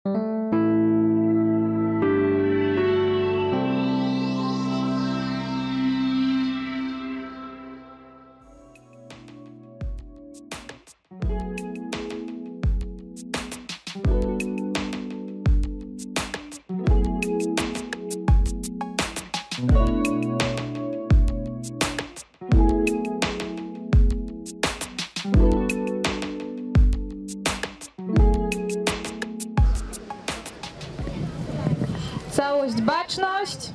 Całość, baczność.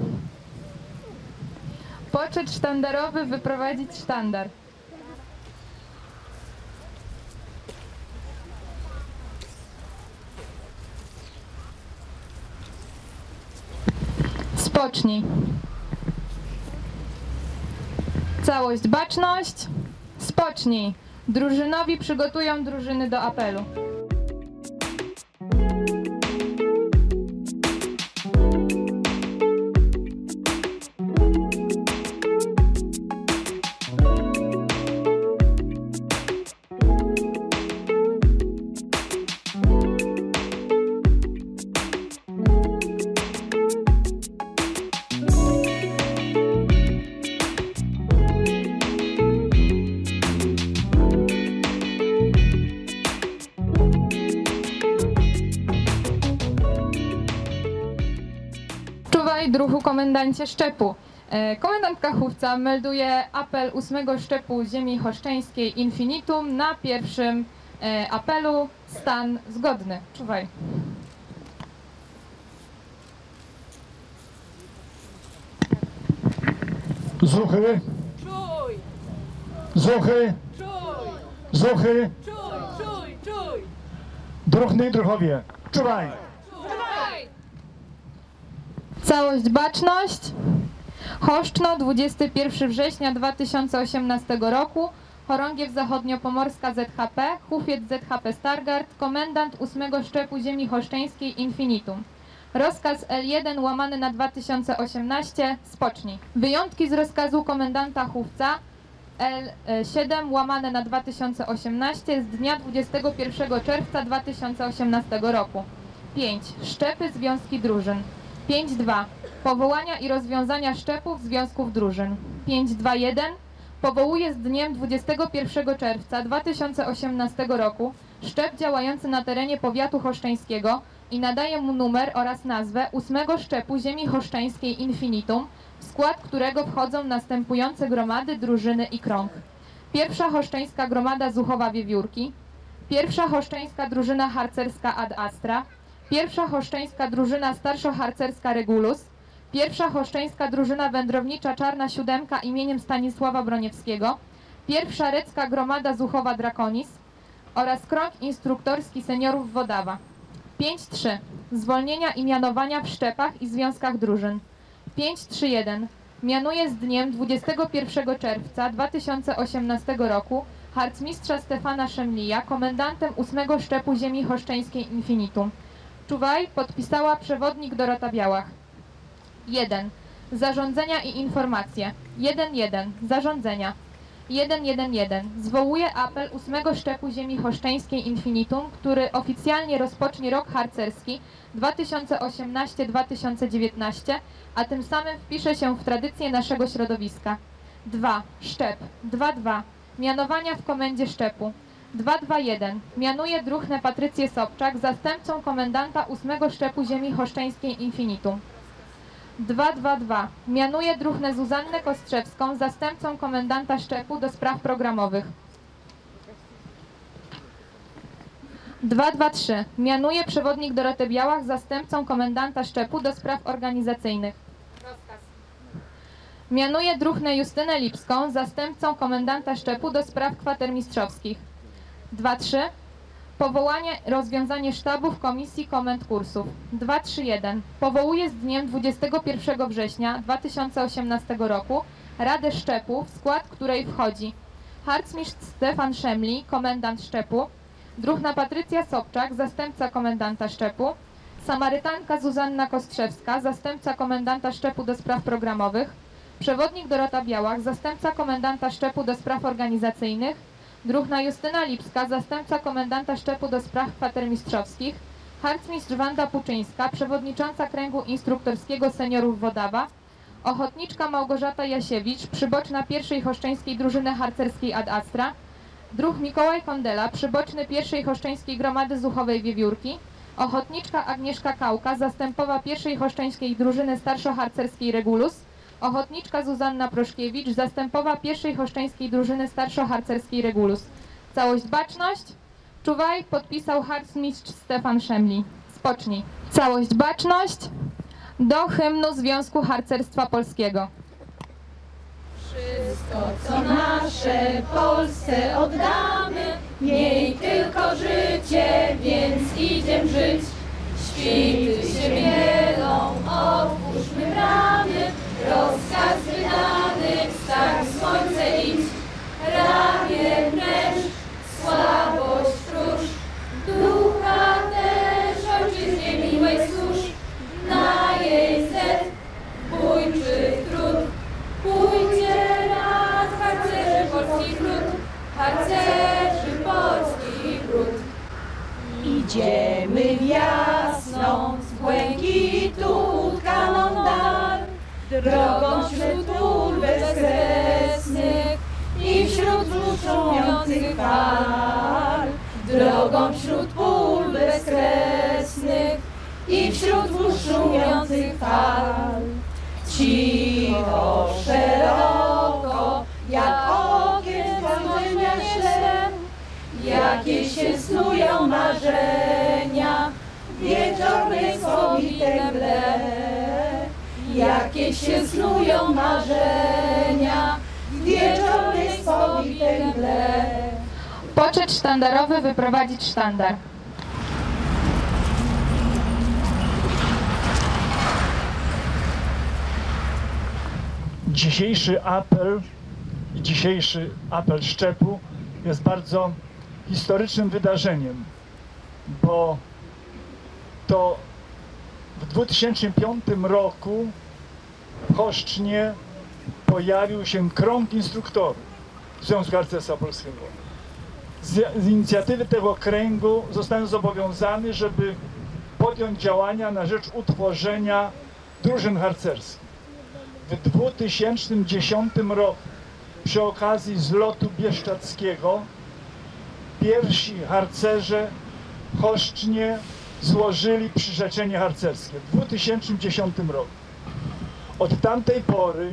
Poczet sztandarowy, wyprowadzić sztandar. Spocznij. Całość, baczność. Spocznij. Drużynowi przygotują drużyny do apelu. Czuwaj, druhu komendancie szczepu. Komendant Kachówca melduje apel 8 szczepu ziemi choszczeńskiej infinitum na pierwszym apelu. Stan zgodny. Czuwaj. Zuchy. Czuj! Zuchy. Czuj! Zuchy. Czuj! Druhny, druhowie. Czuwaj. Czuwaj! Całość, baczność. Choszczno, 21 września 2018 roku. Chorągiew Zachodniopomorska ZHP, Hufiec ZHP Stargard, komendant 8 szczepu ziemi choszczeńskiej infinitum. Rozkaz L1 łamany na 2018, spocznij. Wyjątki z rozkazu komendanta Chówca L7 łamane na 2018 z dnia 21 czerwca 2018 roku. 5. Szczepy, związki drużyn. 5.2. Powołania i rozwiązania szczepów, związków drużyn. 5.2.1. Powołuje z dniem 21 czerwca 2018 roku szczep działający na terenie powiatu choszczeńskiego i nadaje mu numer oraz nazwę 8 szczepu ziemi choszczeńskiej infinitum, w skład którego wchodzą następujące gromady, drużyny i krąg. Pierwsza choszczeńska gromada Zuchowa Wiewiórki, pierwsza choszczeńska drużyna harcerska Ad Astra, pierwsza choszczeńska drużyna starszoharcerska Regulus, pierwsza choszczeńska drużyna wędrownicza Czarna Siódemka imieniem Stanisława Broniewskiego, pierwsza recka gromada Zuchowa Drakonis oraz krąg instruktorski seniorów Wodawa. 5.3. Zwolnienia i mianowania w szczepach i związkach drużyn. 5.3.1. Mianuje z dniem 21 czerwca 2018 roku harcmistrza Stefana Szemlija komendantem 8 szczepu ziemi choszczeńskiej infinitum. Czuwaj, podpisała przewodnik Dorota Białach. 1. Zarządzenia i informacje. 1.1. Zarządzenia. 1.1.1. Zwołuje apel 8 szczepu ziemi choszczeńskiej infinitum, który oficjalnie rozpocznie rok harcerski 2018-2019, a tym samym wpisze się w tradycję naszego środowiska. 2. Szczep. 2.2. Mianowania w komendzie szczepu. 2.2.1. Mianuje druhnę Patrycję Sobczak zastępcą komendanta 8 szczepu ziemi choszczeńskiej infinitum. 2.2.2. Mianuje druhnę Zuzannę Kostrzewską zastępcą komendanta szczepu do spraw programowych. 2.2.3. Mianuje przewodnik Dorotę Białach zastępcą komendanta szczepu do spraw organizacyjnych. Rozkaz. Mianuje druhnę Justynę Lipską zastępcą komendanta szczepu do spraw kwatermistrzowskich. 2.3. Powołanie, rozwiązanie sztabów, komisji, komend kursów. 2.3.1. Powołuje z dniem 21 września 2018 roku Radę Szczepu, w skład której wchodzi harcmistrz Stefan Szemli, komendant szczepu, druhna Patrycja Sobczak, zastępca komendanta szczepu, samarytanka Zuzanna Kostrzewska, zastępca komendanta szczepu do spraw programowych, przewodnik Dorota Białach, zastępca komendanta szczepu do spraw organizacyjnych, druhna Justyna Lipska, zastępca komendanta szczepu do spraw kwatermistrzowskich, harcmistrz Wanda Puczyńska, przewodnicząca kręgu instruktorskiego seniorów Wodawa, ochotniczka Małgorzata Jasiewicz, przyboczna pierwszej choszczeńskiej drużyny harcerskiej Ad Astra, druh Mikołaj Kondela, przyboczny pierwszej choszczeńskiej gromady zuchowej Wiewiórki, ochotniczka Agnieszka Kałka, zastępowa pierwszej choszczeńskiej drużyny starszo-harcerskiej Regulus, ochotniczka Zuzanna Proszkiewicz, zastępowa pierwszej choszczeńskiej drużyny starszo-harcerskiej Regulus. Całość baczność. Czuwaj, podpisał harcmistrz Stefan Szemli. Spocznij. Całość baczność do hymnu Związku Harcerstwa Polskiego. Wszystko, co nasze Polsce oddamy, miej tylko życie, więc idziem żyć. Świty się mielą, otwórzmy bramy, rozkaz wydany, wstań słońce idź. Ramię męż, słabość próż, ducha też ojczyźnie miłej służ. Na jej zet, bój czy trud, pójdzie raz harcerzy polskich lud, harcerzy polskich lud. Idziemy w jasną, z błękitu utkaną dal, drogą wśród pól bezkresnych i wśród błyszących fal. Drogą wśród pól bezkresnych i wśród błyszących fal. Cicho, szeroko, jak okiem spojrzenia ślep, jakie się snują marzenia w wieczornej słowitej mgle. Jakie się snują marzenia w wieczornej słowitej mgle. Poczet sztandarowy wyprowadzić sztandar. Dzisiejszy apel szczepu jest bardzo historycznym wydarzeniem, bo to w 2005 roku w Choszcznie pojawił się krąg instruktorów Związku Harcerstwa Polskiego. Z inicjatywy tego kręgu zostałem zobowiązany, żeby podjąć działania na rzecz utworzenia drużyn harcerskich. W 2010 roku przy okazji zlotu bieszczadzkiego pierwsi harcerze w Choszcznie złożyli przyrzeczenie harcerskie w 2010 roku. Od tamtej pory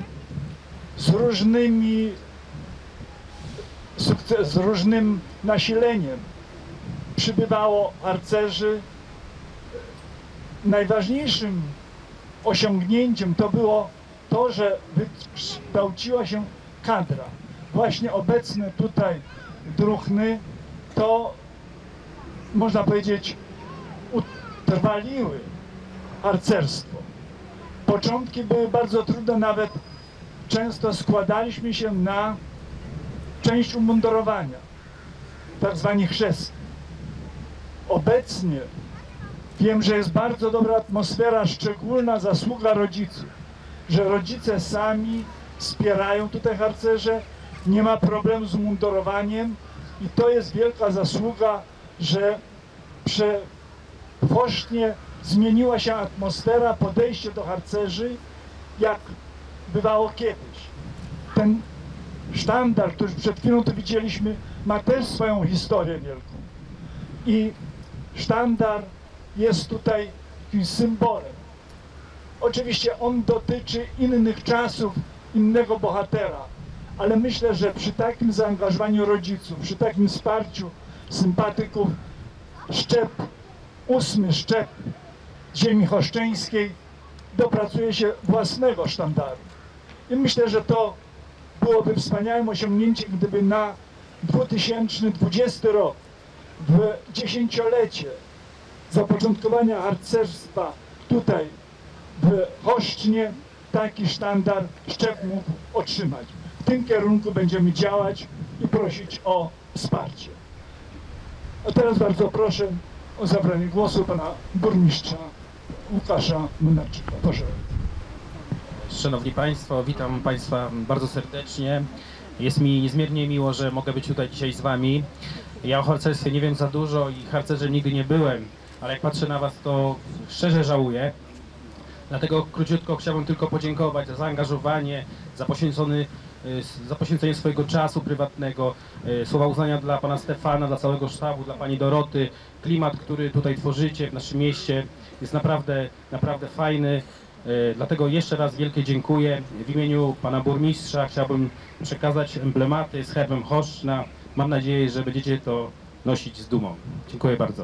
z różnym nasileniem przybywało harcerzy. Najważniejszym osiągnięciem to było to, że wykształciła się kadra. Właśnie obecne tutaj druhny to, można powiedzieć, utrwaliły harcerstwo. Początki były bardzo trudne, nawet często składaliśmy się na część umundurowania, tak zwani chrzestni. Obecnie wiem, że jest bardzo dobra atmosfera, szczególna zasługa rodziców, że rodzice sami wspierają tutaj harcerze, nie ma problemu z umundurowaniem i to jest wielka zasługa, że w Choszcznie zmieniła się atmosfera, podejście do harcerzy, jak bywało kiedyś. Ten sztandar, który przed chwilą tu widzieliśmy, ma też swoją historię wielką. I sztandar jest tutaj jakimś symbolem. Oczywiście on dotyczy innych czasów, innego bohatera, ale myślę, że przy takim zaangażowaniu rodziców, przy takim wsparciu sympatyków, szczep, 8. szczep ziemi choszczeńskiej dopracuje się własnego sztandaru. I myślę, że to byłoby wspaniałym osiągnięciem, gdyby na 2020 rok, w 10-lecie zapoczątkowania harcerstwa tutaj w Choszcznie, taki sztandar szczep mógł otrzymać. W tym kierunku będziemy działać i prosić o wsparcie. A teraz bardzo proszę o zabranie głosu pana burmistrza Łukasza Młynarczyka. Proszę. Szanowni Państwo, witam Państwa bardzo serdecznie. Jest mi niezmiernie miło, że mogę być tutaj dzisiaj z Wami. Ja o harcerstwie nie wiem za dużo i harcerzem nigdy nie byłem, ale jak patrzę na Was, to szczerze żałuję. Dlatego króciutko chciałbym tylko podziękować za zaangażowanie, za poświęcenie swojego czasu prywatnego, słowa uznania dla pana Stefana, dla całego sztabu, dla pani Doroty. Klimat, który tutaj tworzycie w naszym mieście, jest naprawdę fajny. Dlatego jeszcze raz wielkie dziękuję. W imieniu pana burmistrza chciałbym przekazać emblematy z herbem Choszczna. Mam nadzieję, że będziecie to nosić z dumą. Dziękuję bardzo.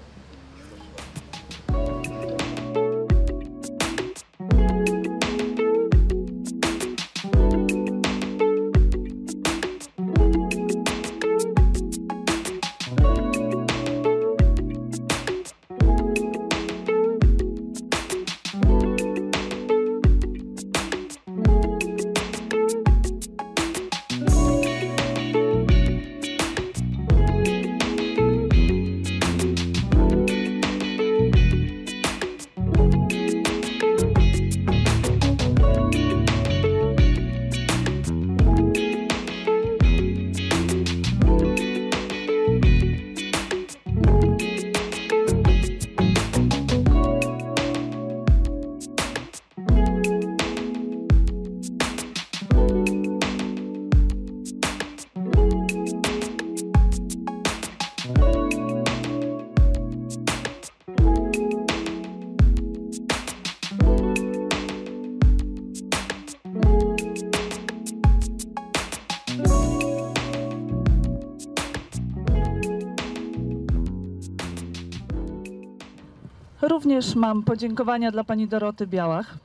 Również mam podziękowania dla pani Doroty Białach.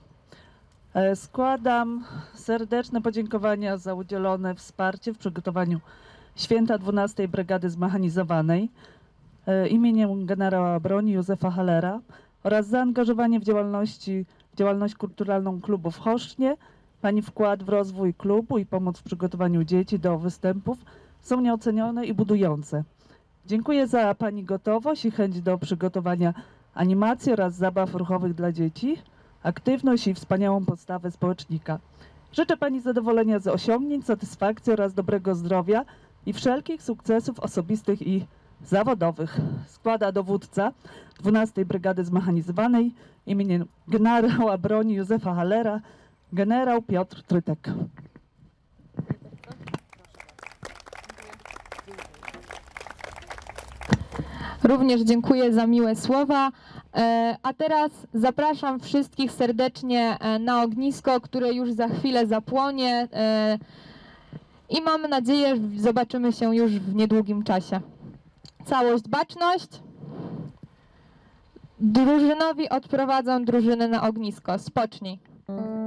Składam serdeczne podziękowania za udzielone wsparcie w przygotowaniu święta 12. Brygady Zmechanizowanej imieniem generała broni Józefa Hallera oraz zaangażowanie w działalność kulturalną klubu w Choszcznie. Pani wkład w rozwój klubu i pomoc w przygotowaniu dzieci do występów są nieocenione i budujące. Dziękuję za pani gotowość i chęć do przygotowania animacji oraz zabaw ruchowych dla dzieci, aktywność i wspaniałą postawę społecznika. Życzę pani zadowolenia z osiągnięć, satysfakcji oraz dobrego zdrowia i wszelkich sukcesów osobistych i zawodowych. Składa dowódca 12. Brygady Zmechanizowanej imieniem generała broni Józefa Hallera, generał Piotr Trytek. Również dziękuję za miłe słowa. A teraz zapraszam wszystkich serdecznie na ognisko, które już za chwilę zapłonie i mam nadzieję, że zobaczymy się już w niedługim czasie. Całość, baczność. Drużynowi odprowadzą drużynę na ognisko. Spocznij.